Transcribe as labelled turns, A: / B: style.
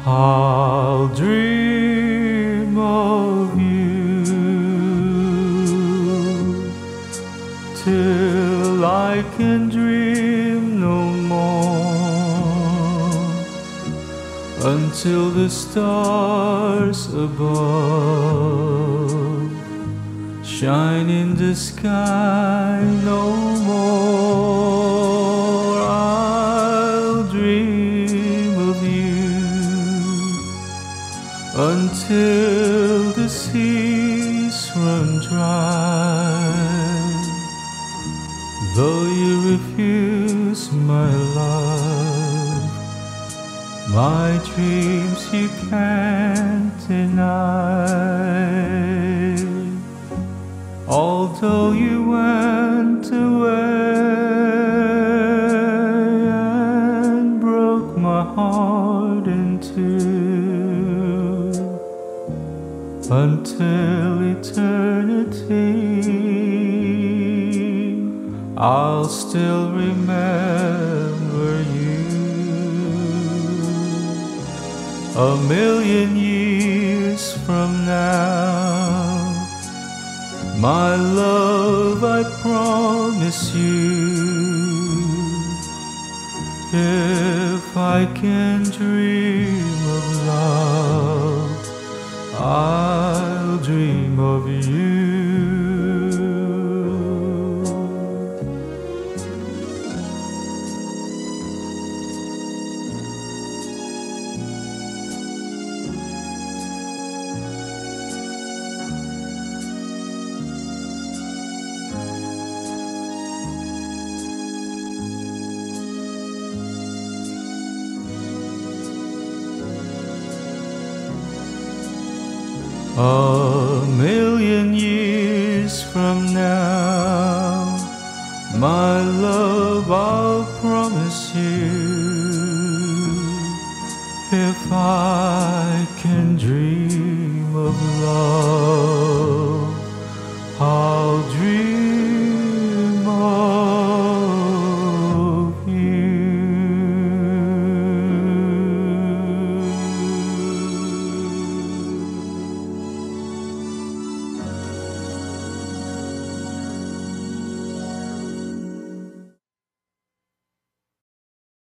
A: I'll dream of you till I can dream no more, until the stars above shine in the sky no more. I'll dream of you until the seas run dry. Though you refuse my love, my dreams you can't deny. Although you went away and broke my heart in two, until eternity I'll still remember you. A million years from now, my love, I promise you, if I can dream of love, I'll dream of you. A million years from now, my love, I'll promise you, if I